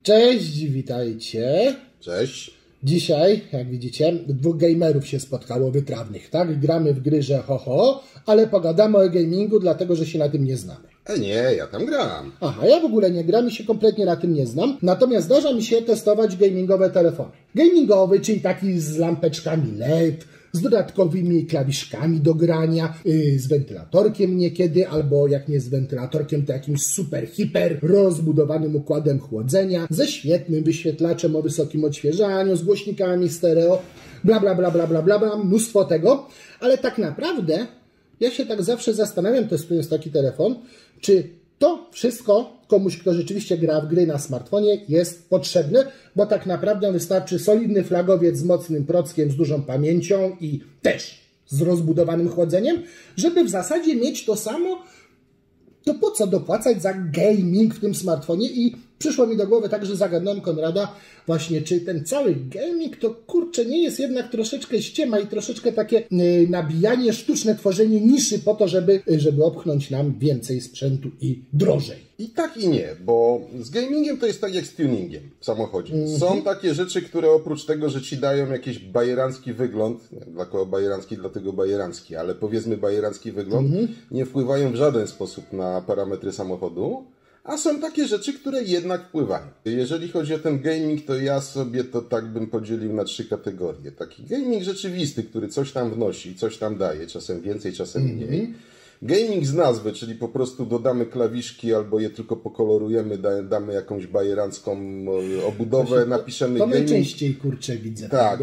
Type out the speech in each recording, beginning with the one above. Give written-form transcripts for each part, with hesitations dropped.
Cześć, witajcie. Cześć. Dzisiaj, jak widzicie, dwóch gamerów się spotkało wytrawnych, tak? Gramy w gry, że ho, ale pogadamy o gamingu, dlatego że się na tym nie znamy. Nie, ja tam gram. Aha, ja w ogóle nie gram i się kompletnie na tym nie znam, natomiast zdarza mi się testować gamingowe telefony. Gamingowy, czyli taki z lampeczkami LED, z dodatkowymi klawiszkami do grania, z wentylatorkiem niekiedy, albo jak nie z wentylatorkiem, to jakimś super, hiper rozbudowanym układem chłodzenia, ze świetnym wyświetlaczem o wysokim odświeżaniu, z głośnikami stereo, bla bla bla bla bla bla, bla mnóstwo tego, ale tak naprawdę ja się tak zawsze zastanawiam, testując taki telefon, czy to wszystko komuś, kto rzeczywiście gra w gry na smartfonie, jest potrzebne, bo tak naprawdę wystarczy solidny flagowiec z mocnym prockiem, z dużą pamięcią i też z rozbudowanym chłodzeniem, żeby w zasadzie mieć to samo, to po co dopłacać za gaming w tym smartfonie? I przyszło mi do głowy tak, że zagadnąłem Konrada właśnie, czy ten cały gaming to kurczę nie jest jednak troszeczkę ściema i troszeczkę takie nabijanie, sztuczne tworzenie niszy po to, żeby opchnąć nam więcej sprzętu i drożej. I tak i nie, bo z gamingiem to jest tak jak z tuningiem w samochodzie. Są takie rzeczy, które oprócz tego, że ci dają jakiś bajerancki wygląd, dla kogo bajerancki, dlatego bajerancki, ale powiedzmy bajerancki wygląd, nie wpływają w żaden sposób na parametry samochodu. A są takie rzeczy, które jednak wpływają. Jeżeli chodzi o ten gaming, to ja sobie to tak bym podzielił na 3 kategorie. Taki gaming rzeczywisty, który coś tam wnosi, coś tam daje, czasem więcej, czasem mniej. Gaming z nazwy, czyli po prostu dodamy klawiszki albo je tylko pokolorujemy, damy jakąś bajerancką obudowę, napiszemy to gaming. najczęściej kurczę widzę. Tak,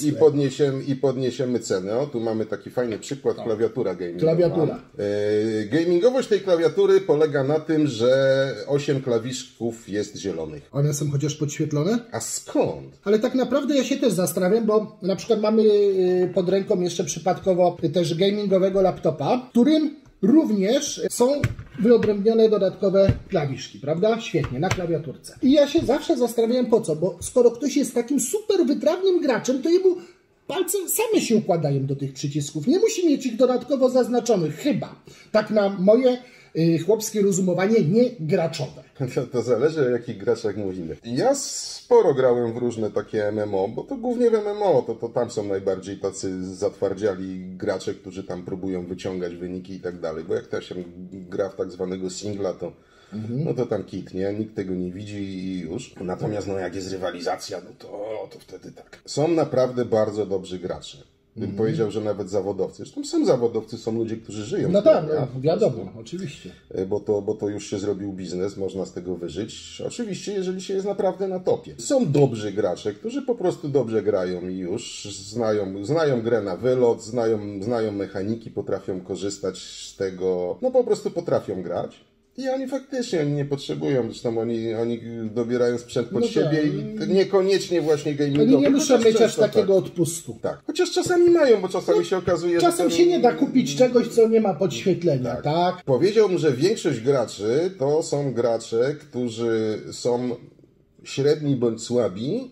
i podniesiemy cenę. O, tu mamy taki fajny przykład, klawiatura gamingowa. Klawiatura. Gamingowość tej klawiatury polega na tym, że 8 klawiszków jest zielonych. One są chociaż podświetlone? A skąd? Ale tak naprawdę ja się też zastanawiam, bo na przykład mamy pod ręką jeszcze przypadkowo też gamingowego laptopa, w którym również są wyodrębnione dodatkowe klawiszki, prawda? Świetnie, na klawiaturce. I ja się zawsze zastanawiałem po co, bo skoro ktoś jest takim super wytrawnym graczem, to jemu palce same się układają do tych przycisków. Nie musi mieć ich dodatkowo zaznaczonych, chyba. Tak na moje chłopskie rozumowanie, nie graczowe. To zależy, o jakich graczach mówimy. Ja sporo grałem w różne takie MMO, bo to głównie w MMO, to tam są najbardziej tacy zatwardziali gracze, którzy tam próbują wyciągać wyniki i tak dalej, bo jak to się gra w tak zwanego singla, to no to tam kit, nie? Nikt tego nie widzi i już. Natomiast no jak jest rywalizacja, no to wtedy tak. Są naprawdę bardzo dobrzy gracze. Bym powiedział, że nawet zawodowcy. Zresztą są zawodowcy, są ludzie, którzy żyją. No tak, no, wiadomo, oczywiście. Bo to już się zrobił biznes, można z tego wyżyć. Oczywiście, jeżeli się jest naprawdę na topie. Są dobrzy gracze, którzy po prostu dobrze grają i już znają grę na wylot, znają mechaniki, potrafią korzystać z tego, no po prostu potrafią grać. I oni faktycznie nie potrzebują, zresztą oni dobierają sprzęt pod siebie i niekoniecznie właśnie gamingowy. Oni nie muszą mieć aż takiego odpustu. Tak, chociaż czasami mają, bo czasami się okazuje, czasem się nie da kupić czegoś, co nie ma podświetlenia, tak? Powiedziałbym, że większość graczy to są gracze, którzy są średni bądź słabi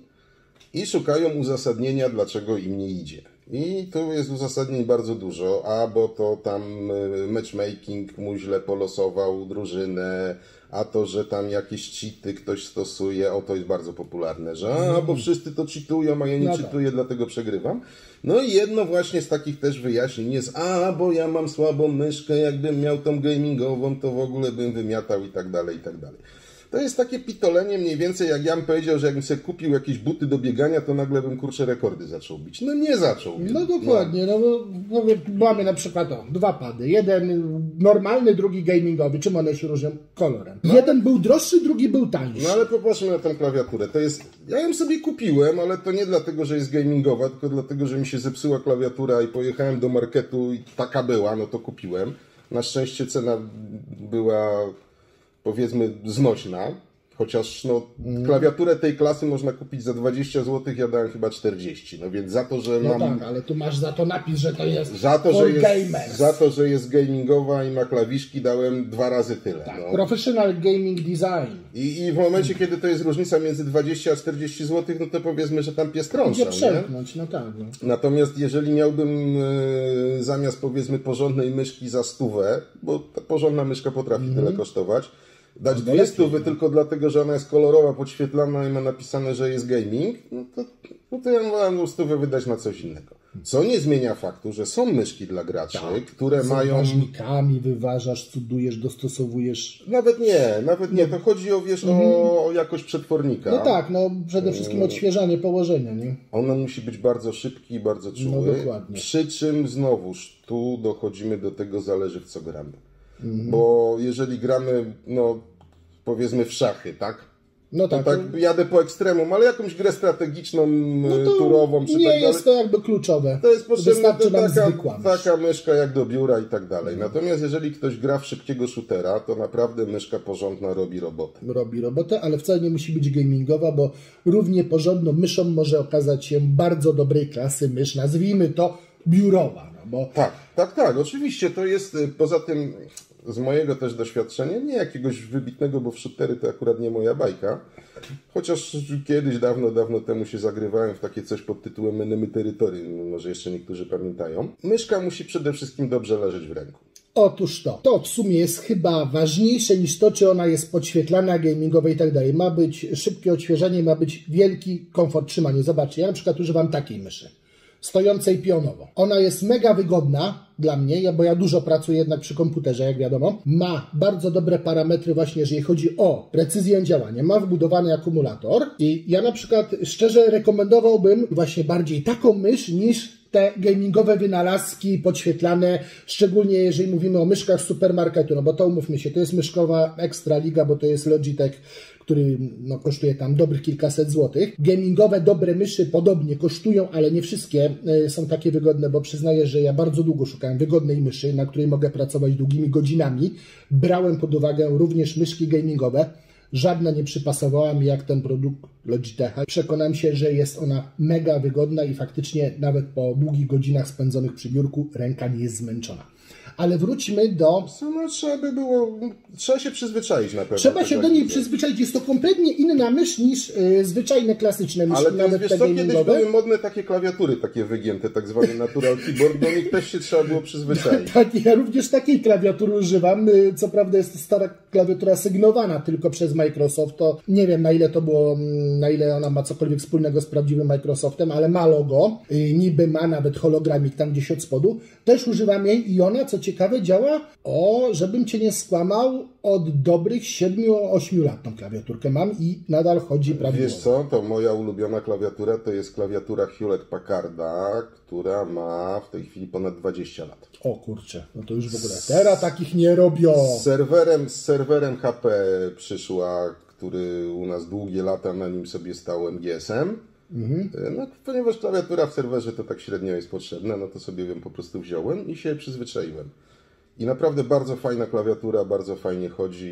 i szukają uzasadnienia, dlaczego im nie idzie. I tu jest uzasadnień bardzo dużo, bo to tam matchmaking mu źle polosował drużynę, a to, że tam jakieś cheaty ktoś stosuje, to jest bardzo popularne, że bo wszyscy to cheatują, a ja nie cheatuję, dlatego przegrywam. No i jedno właśnie z takich też wyjaśnień jest, bo ja mam słabą myszkę, jakbym miał tą gamingową, to w ogóle bym wymiatał i tak dalej, i tak dalej. To jest takie pitolenie mniej więcej, jak ja bym powiedział, że jakbym sobie kupił jakieś buty do biegania, to nagle bym rekordy zaczął bić. No nie zaczął. No dokładnie, no mamy na przykład 2 pady. Jeden normalny, drugi gamingowy. Czym one się różnią? Kolorem. Jeden był droższy, drugi był tańszy. No ale popatrzmy na tę klawiaturę. Ja ją sobie kupiłem, ale to nie dlatego, że jest gamingowa, tylko dlatego, że mi się zepsuła klawiatura i pojechałem do marketu i taka była, no to kupiłem. Na szczęście cena była, powiedzmy, znośna, chociaż klawiaturę tej klasy można kupić za 20 zł, ja dałem chyba 40, no więc za to, że mam... No tak, ale tu masz za to napis, że to jest gamers. Za to, że jest gamingowa i ma klawiszki, dałem 2 razy tyle. Tak, no. Professional Gaming Design. I w momencie, kiedy to jest różnica między 20 a 40 zł, no to powiedzmy, że tam pies trącał. Gdzie przemknąć, no tak. No. Natomiast jeżeli miałbym zamiast, powiedzmy, porządnej myszki za 100, bo ta porządna myszka potrafi tyle kosztować, dać 200 tylko dlatego, że ona jest kolorowa, podświetlana i ma napisane, że jest gaming, no to ja wolę 100 wydać na coś innego. Co nie zmienia faktu, że są myszki dla graczy, które mają... Z ważnikami wyważasz, cudujesz, dostosowujesz. Nawet nie. To chodzi o, wiesz, o jakość przetwornika. No tak, no przede wszystkim odświeżanie położenia, nie? On musi być bardzo szybki i bardzo czuły. No dokładnie. Przy czym znowuż tu dochodzimy do tego, zależy w co gramy. Bo jeżeli gramy, no powiedzmy w szachy, tak? No tak, tak jadę po ekstremum, ale jakąś grę strategiczną, turową, czy nie tak dalej. jest to jakby kluczowe. To jest potrzebna taka myszka jak do biura i tak dalej. Natomiast jeżeli ktoś gra w szybkiego shootera, to naprawdę myszka porządna robi robotę. Robi robotę, ale wcale nie musi być gamingowa, bo równie porządną myszą może okazać się bardzo dobrej klasy mysz, nazwijmy to biurowa. No bo... Tak, oczywiście to jest, poza tym z mojego też doświadczenia, nie jakiegoś wybitnego, bo w shootery to akurat nie moja bajka, chociaż kiedyś, dawno temu się zagrywałem w takie coś pod tytułem Enemy Territory, może jeszcze niektórzy pamiętają. Myszka musi przede wszystkim dobrze leżeć w ręku. Otóż to w sumie jest chyba ważniejsze niż to, czy ona jest podświetlana, gamingowa i tak dalej. Ma być szybkie odświeżanie, ma być wielki komfort trzymania. Zobaczcie, ja na przykład używam takiej myszy, stojącej pionowo. Ona jest mega wygodna dla mnie, bo ja dużo pracuję jednak przy komputerze, jak wiadomo. Ma bardzo dobre parametry właśnie, jeżeli chodzi o precyzję działania. Ma wbudowany akumulator i ja na przykład szczerze rekomendowałbym właśnie bardziej taką mysz niż te gamingowe wynalazki podświetlane, szczególnie jeżeli mówimy o myszkach z supermarketu, no bo to umówmy się, to jest myszkowa ekstraliga, bo to jest Logitech, który no, kosztuje tam dobrych kilkaset złotych. Gamingowe dobre myszy podobnie kosztują, ale nie wszystkie są takie wygodne, bo przyznaję, że ja bardzo długo szukałem wygodnej myszy, na której mogę pracować długimi godzinami. Brałem pod uwagę również myszki gamingowe. Żadna nie przypasowała mi jak ten produkt Logitecha. Przekonałem się, że jest ona mega wygodna i faktycznie nawet po długich godzinach spędzonych przy biurku ręka nie jest zmęczona. Ale wróćmy do... No, trzeba się przyzwyczaić na pewno. Trzeba się do niej przyzwyczaić. Jest to kompletnie inna mysz niż zwyczajne, klasyczne myszki. Ale nawet wiesz co, kiedyś były modne takie klawiatury, takie wygięte, tak zwany natural keyboard, do nich też się trzeba było przyzwyczaić. Tak, ja również takiej klawiatury używam. Co prawda jest to stara klawiatura sygnowana tylko przez Microsoft. To nie wiem, na ile to było, na ile ona ma cokolwiek wspólnego z prawdziwym Microsoftem, ale ma logo, niby ma nawet hologramik tam gdzieś od spodu. Też używam jej i ona, co ciekawe, działa, żebym cię nie skłamał, od dobrych 7-8 lat tą klawiaturkę mam i nadal chodzi prawidłowo. Wiesz co, to moja ulubiona klawiatura to jest klawiatura Hewlett-Packarda, która ma w tej chwili ponad 20 lat. O kurczę, no to już w ogóle teraz takich nie robią. Z serwerem HP przyszła, który u nas długie lata na nim sobie stał MGS-em. No, ponieważ klawiatura w serwerze to tak średnio jest potrzebna, no to sobie ją po prostu wziąłem i się przyzwyczaiłem. I naprawdę bardzo fajna klawiatura, bardzo fajnie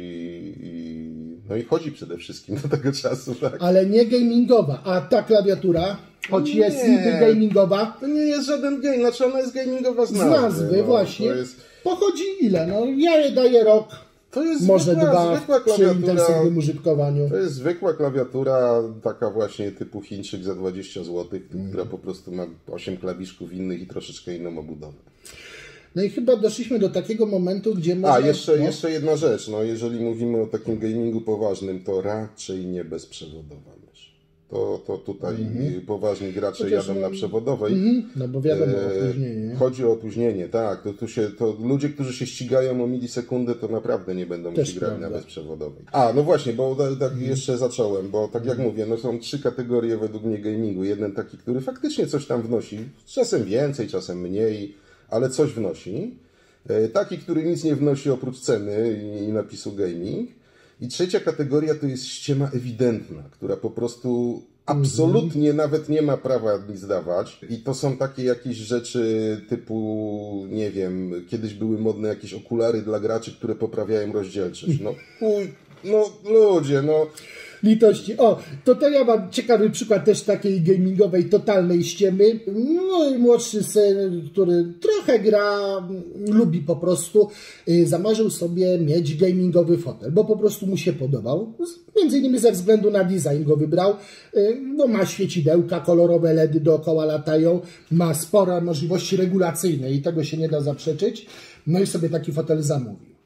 chodzi no i chodzi przede wszystkim do tego czasu, tak? Ale nie gamingowa, a ta klawiatura, choć jest niby gamingowa... To nie jest żaden game, znaczy ona jest gamingowa z nazwy. Z nazwy, no, właśnie. Pochodzi ile? No ja jej daję rok. To jest może dwa przy intensywnym użytkowaniu. To jest zwykła klawiatura, taka właśnie typu Chińczyk za 20 zł, która po prostu ma 8 klawiszków innych i troszeczkę inną obudowę. No i chyba doszliśmy do takiego momentu, gdzie można... Jeszcze jedna rzecz. No, jeżeli mówimy o takim gamingu poważnym, to raczej nie bezprzewodowa mysz. To tutaj poważni gracze jadą na przewodowej. No bo wiadomo, opóźnienie. Chodzi o opóźnienie, tak. To ludzie, którzy się ścigają o milisekundę, to naprawdę nie będą musieli grać na bezprzewodowej. No właśnie, bo tak jeszcze zacząłem, bo tak jak mówię, no są 3 kategorie według mnie gamingu. Jeden taki, który faktycznie coś tam wnosi, czasem więcej, czasem mniej, ale coś wnosi. Taki, który nic nie wnosi oprócz ceny i napisu gaming. I trzecia kategoria to jest ściema ewidentna, która po prostu absolutnie nawet nie ma prawa nic dawać. I to są takie jakieś rzeczy typu, nie wiem, kiedyś były modne jakieś okulary dla graczy, które poprawiają rozdzielczość. No ludzie, no... Litości. To ja mam ciekawy przykład też takiej gamingowej, totalnej ściemy. Mój młodszy syn, który trochę gra, lubi po prostu, zamarzył sobie mieć gamingowy fotel, bo po prostu mu się podobał. Między innymi ze względu na design go wybrał, bo ma świecidełka, kolorowe LEDy dookoła latają, ma spore możliwości regulacyjne i tego się nie da zaprzeczyć. No i sobie taki fotel zamówił.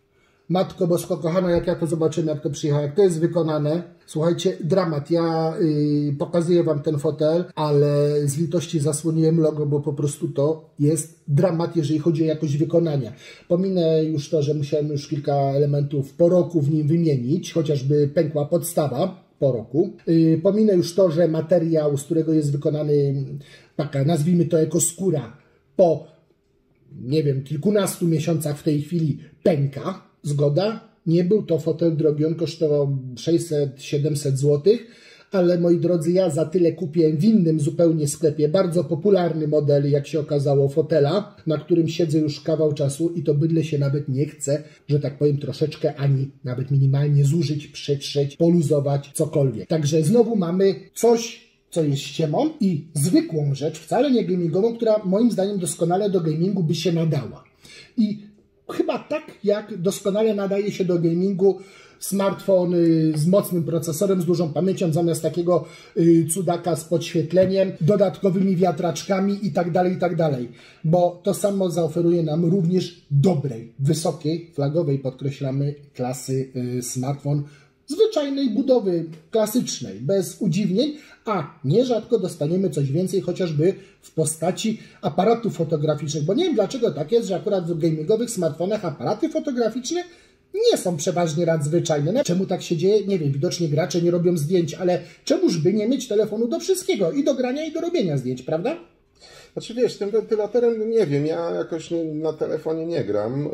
Matko Bosko kochana, jak ja to zobaczymy, jak to przyjechał, jak to jest wykonane. Słuchajcie, dramat. Ja pokazuję wam ten fotel, ale z litości zasłoniłem logo, bo po prostu to jest dramat, jeżeli chodzi o jakość wykonania. Pominę już to, że musiałem już kilka elementów po roku w nim wymienić, chociażby pękła podstawa po roku. Pominę już to, że materiał, z którego jest wykonany taka, nazwijmy to ekoskóra, po, nie wiem, kilkunastu miesiącach w tej chwili pęka. Zgoda? Nie był to fotel drogi, on kosztował 600-700 zł, ale moi drodzy, ja za tyle kupię w innym zupełnie sklepie bardzo popularny model, jak się okazało, fotela, na którym siedzę już kawał czasu i to bydle się nawet nie chce, że tak powiem, troszeczkę ani nawet minimalnie zużyć, przetrzeć, poluzować, cokolwiek. Także znowu mamy coś, co jest ściemą i zwykłą rzecz, wcale nie gamingową, która moim zdaniem doskonale do gamingu by się nadała. I chyba tak jak doskonale nadaje się do gamingu smartfon z mocnym procesorem, z dużą pamięcią, zamiast takiego cudaka z podświetleniem, dodatkowymi wiatraczkami i tak dalej, bo to samo zaoferuje nam również dobrej, wysokiej, flagowej, podkreślamy, klasy smartfon, zwyczajnej budowy, klasycznej, bez udziwnień, a nierzadko dostaniemy coś więcej, chociażby w postaci aparatów fotograficznych, bo nie wiem dlaczego tak jest, że akurat w gamingowych smartfonach aparaty fotograficzne nie są przeważnie zwyczajne. No, czemu tak się dzieje? Nie wiem, widocznie gracze nie robią zdjęć, ale czemuż by nie mieć telefonu do wszystkiego, i do grania, i do robienia zdjęć, prawda? Znaczy wiesz, tym wentylatorem nie wiem, ja jakoś na telefonie nie gram.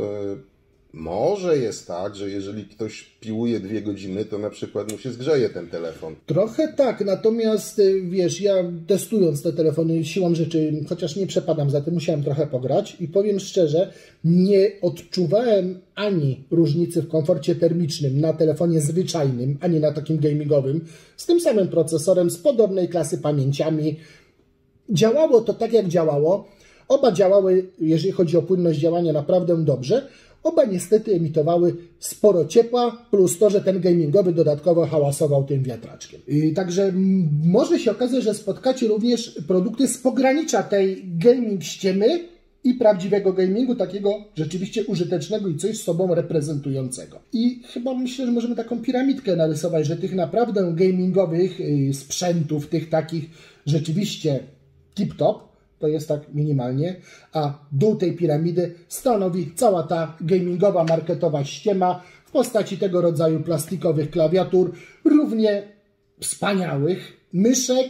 Może jest tak, że jeżeli ktoś piłuje 2 godziny, to na przykład mu się zgrzeje ten telefon. Trochę tak, natomiast wiesz, ja testując te telefony siłą rzeczy, chociaż nie przepadam za tym, musiałem trochę pograć i powiem szczerze, nie odczuwałem ani różnicy w komforcie termicznym na telefonie zwyczajnym, ani na takim gamingowym, z tym samym procesorem, z podobnej klasy pamięciami. Działało to tak, jak działało. Oba działały, jeżeli chodzi o płynność działania, naprawdę dobrze. Oba niestety emitowały sporo ciepła, plus to, że ten gamingowy dodatkowo hałasował tym wiatraczkiem. Także może się okazać, że spotkacie również produkty z pogranicza tej gaming ściemy i prawdziwego gamingu, takiego rzeczywiście użytecznego i coś z sobą reprezentującego. I chyba myślę, że możemy taką piramidkę narysować, że tych naprawdę gamingowych sprzętów, tych takich rzeczywiście tip-top, to jest tak minimalnie, a dół tej piramidy stanowi cała ta gamingowa, marketowa ściema w postaci tego rodzaju plastikowych klawiatur, równie wspaniałych myszek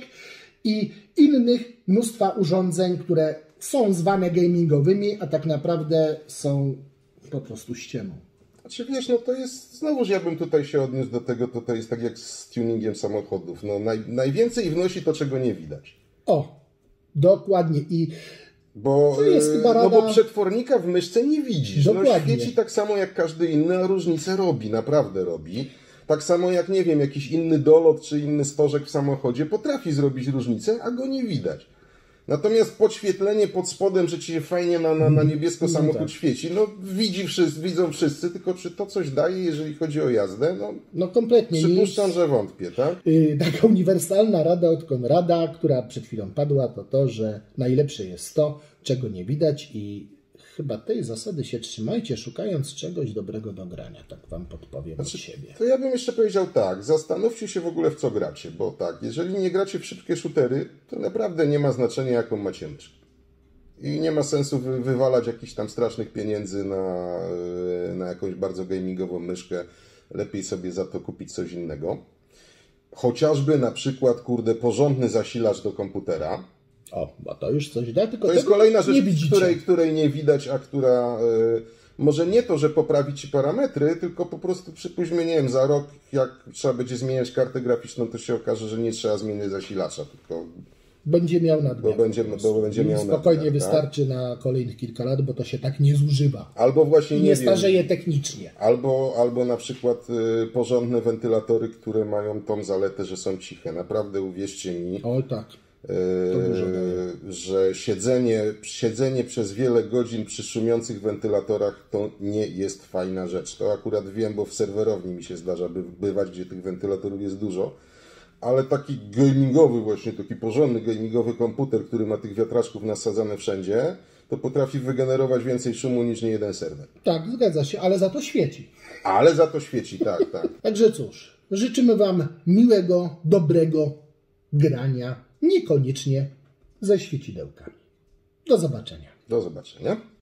i innych mnóstwa urządzeń, które są zwane gamingowymi, a tak naprawdę są po prostu ściemą. Znaczy wiesz, no to jest, znowuż ja bym tutaj się odniósł do tego, to jest tak jak z tuningiem samochodów. No najwięcej wnosi to, czego nie widać. O! Dokładnie i bo, to jest chyba rada... no bo przetwornika w myszce nie widzisz. Dokładnie. No świeci tak samo jak każdy inny, a różnicę robi, naprawdę robi. Tak samo jak, nie wiem, jakiś inny dolot czy inny stożek w samochodzie potrafi zrobić różnicę, a go nie widać. Natomiast podświetlenie pod spodem, że ci się fajnie na niebiesko samochód tak świeci, no widzą wszyscy, tylko czy to coś daje, jeżeli chodzi o jazdę? No kompletnie. Przypuszczam, że wątpię, tak? Taka uniwersalna rada od Konrada, która przed chwilą padła, to, że najlepsze jest to, czego nie widać i chyba tej zasady się trzymajcie, szukając czegoś dobrego do grania. Tak wam podpowiem od siebie. To ja bym jeszcze powiedział tak, zastanówcie się w ogóle w co gracie, bo tak, jeżeli nie gracie w szybkie shootery, to naprawdę nie ma znaczenia jaką macie myszkę. I nie ma sensu wywalać jakichś tam strasznych pieniędzy na jakąś bardzo gamingową myszkę. Lepiej sobie za to kupić coś innego. Chociażby na przykład, porządny zasilacz do komputera. O, bo to już coś da, tylko to jest kolejna rzecz, której nie widać, a która może nie to, że poprawi ci parametry, tylko po prostu przypuśćmy, nie wiem, za rok, jak trzeba będzie zmieniać kartę graficzną, to się okaże, że nie trzeba zmieniać zasilacza, tylko będzie miał nadmiar. Bo będzie miał spokojnie nadmiar, wystarczy tak? Na kolejnych kilka lat, bo to się tak nie zużywa. Albo właśnie nie starzeje technicznie. Albo na przykład porządne wentylatory, które mają tą zaletę, że są ciche. Naprawdę uwierzcie mi. O tak. Że siedzenie przez wiele godzin przy szumiących wentylatorach to nie jest fajna rzecz. To akurat wiem, bo w serwerowni mi się zdarza bywać, gdzie tych wentylatorów jest dużo. Ale taki gamingowy właśnie, taki porządny gamingowy komputer, który ma tych wiatraczków nasadzane wszędzie, to potrafi wygenerować więcej szumu niż niejeden serwer. Tak, zgadza się, ale za to świeci. Ale za to świeci, tak, tak. Także cóż, życzymy Wam miłego, dobrego grania, niekoniecznie ze świecidełkami. Do zobaczenia. Do zobaczenia.